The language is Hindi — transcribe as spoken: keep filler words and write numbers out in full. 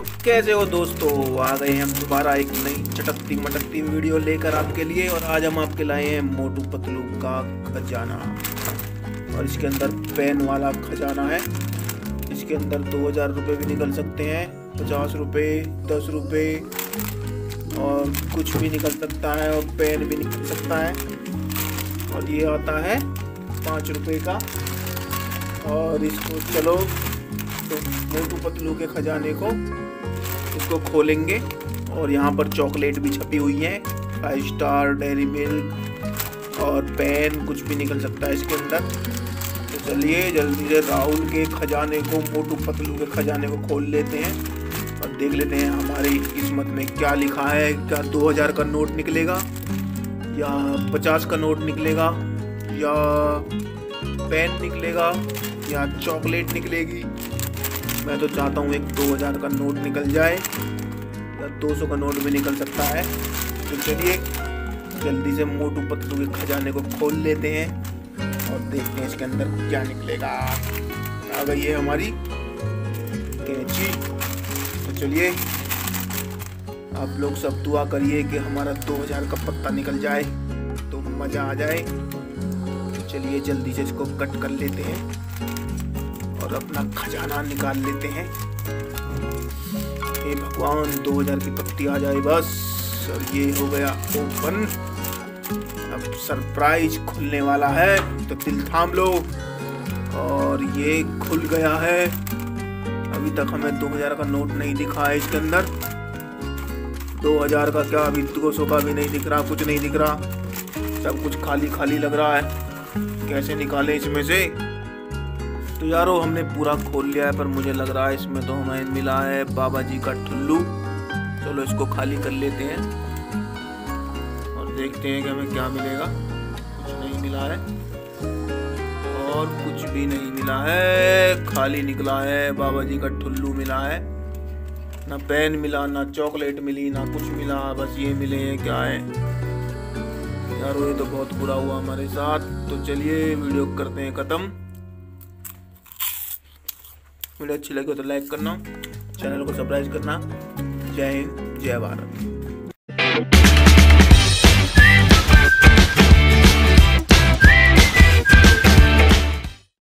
तो कैसे हो दोस्तों, आ गए हम दोबारा एक नई चटकती मटकती वीडियो लेकर आपके लिए। और आज हम आपके लाए हैं मोटू पतलू का खजाना। और इसके अंदर पेन वाला खजाना है। इसके अंदर दो हजार रुपये भी निकल सकते हैं, पचास रुपये, दस रुपये और कुछ भी निकल सकता है, और पेन भी निकल सकता है। और ये आता है पाँच रुपये का। और इसको चलो तो मोटू पतलू के खजाने को इसको खोलेंगे। और यहाँ पर चॉकलेट भी छपी हुई है, फाइव स्टार, डेयरी मिल्क और पेन, कुछ भी निकल सकता है इसके अंदर। तो चलिए जल्दी से राहुल के खजाने को, मोटू पतलू के खजाने को खोल लेते हैं और देख लेते हैं हमारी किस्मत में क्या लिखा है। क्या दो हजार का नोट निकलेगा, या पचास का नोट निकलेगा, या पेन निकलेगा, या चॉकलेट निकलेगी। मैं तो चाहता हूँ एक दो हजार का नोट निकल जाए, या दो सौ का नोट भी निकल सकता है। तो चलिए जल्दी से मोटू पतलू के खजाने को खोल लेते हैं और देखते हैं इसके अंदर क्या निकलेगा। आ गई है हमारी कैंची। तो चलिए आप लोग सब दुआ करिए कि हमारा दो हजार का पत्ता निकल जाए तो मज़ा आ जाए। तो चलिए जल्दी से इसको कट कर लेते हैं और अपना खजाना निकाल लेते हैं। हे भगवान, दो हजार की पत्ती आ जाए बस। और ये हो गया ओपन। अब सरप्राइज खुलने वाला है, तो दिल थाम लो। और ये खुल गया है। अभी तक हमें दो हजार का नोट नहीं दिखा है इसके अंदर। दो हजार का क्या, अभी दो सौ का भी नहीं दिख रहा, कुछ नहीं दिख रहा, सब कुछ खाली खाली लग रहा है। कैसे निकाले इसमें से? तो यारो हमने पूरा खोल लिया है, पर मुझे लग रहा है इसमें तो हमें मिला है बाबा जी का ठुल्लू। चलो इसको खाली कर लेते हैं और देखते हैं कि हमें क्या मिलेगा। कुछ नहीं मिला है और कुछ भी नहीं मिला है, खाली निकला है। बाबा जी का ठुल्लू मिला है, ना पेन मिला, ना चॉकलेट मिली, ना कुछ मिला, बस ये मिले हैं। क्या है यारो, ये तो बहुत बुरा हुआ हमारे साथ। तो चलिए वीडियो करते हैं ख़त्म। वीडियो अच्छी लगी हो तो लाइक करना, चैनल को सब्सक्राइब करना। जय हिंद, जय भारत।